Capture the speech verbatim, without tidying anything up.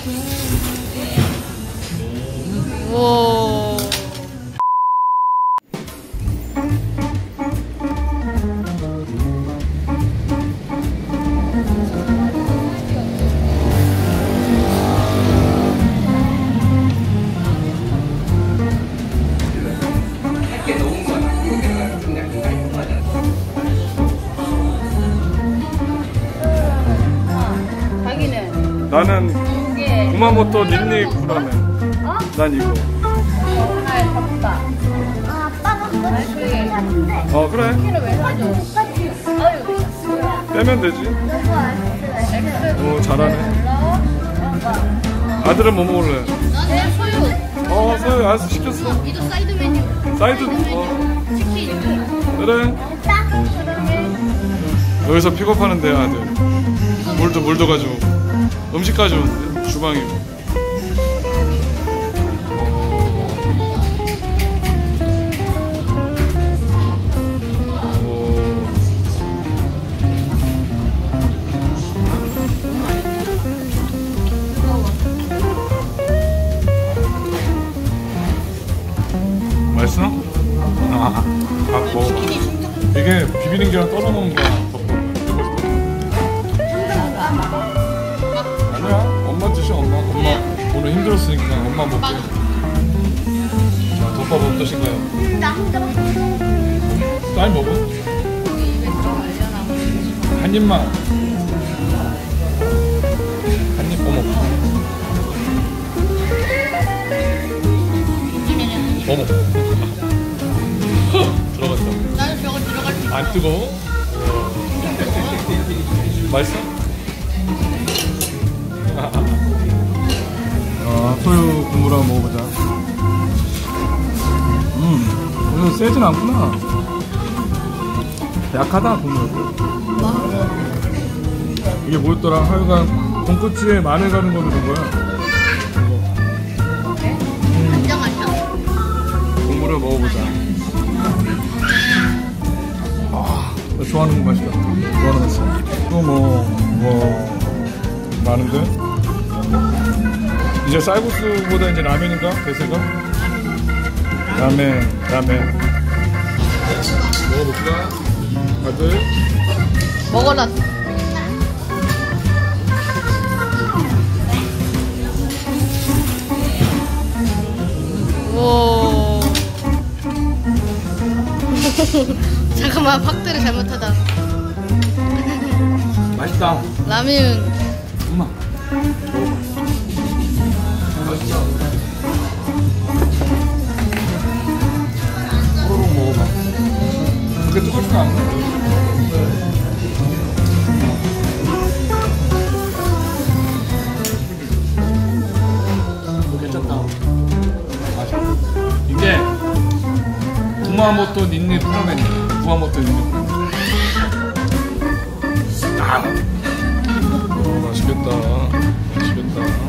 우와. 나는 구마모토 닌니쿠 라멘. 어? 난 이거. 어, 하나 잡다. 아, 아빠가 그거 잡는데. 어, 그래. 키를 왜 사줘? 아유, 빼면 되지. X. 오, 잘하네. 아들은 뭐 먹을래? 나는 소유. 어, 소유 알았어, 시켰어. 이도 사이드 메뉴. 사이드, 어. 치킨. 그래. 여기서 픽업하는 데야, 아들. 물도, 물도 가지고. 음식 가져오는데, 주방이고. 맛있어? 아, 아, 먹어. 이게 비비는 게랑 떨어 먹는 거야. 아니야, 엄마 드셔, 엄마. 엄마 오늘 힘들었으니까 엄마 먹게. 자, 덮밥 어떠신가요? 빨리 먹어. 한 입만. 한 입, 어머. 어머. 들어갔다. 나는 저거 들어갈 수 있어. 안 뜨거워? 맛있어? 아, 소유 국물 한번 먹어보자. 음, 이거 세진 않구나. 약하다, 국물. 이게 뭐였더라? 하여간 돈코츠에 마늘 가는 거 넣은 거야. 간장 아니야? 국물을 먹어보자. 아, 나 좋아하는 거 맛이다. 좋아하는 맛이야. 또 뭐, 뭐, 많은데? 이제 쌀국수보다 이제 라면인가? 대세가? 라멘, 라멘. 먹어볼까? 아들? 먹어라. 우와. 잠깐만, 박대를 잘못하다. 맛있다. 라면. 엄마. 맛있다. 호로록 먹어봐. 그렇게 뜨겁지가 않네. 괜찮다. 맛있어. 이게 구마모토 닌니 라멘이야. 구마모토 닌니 라멘. 아, 오, 맛있겠다. 맛있겠다.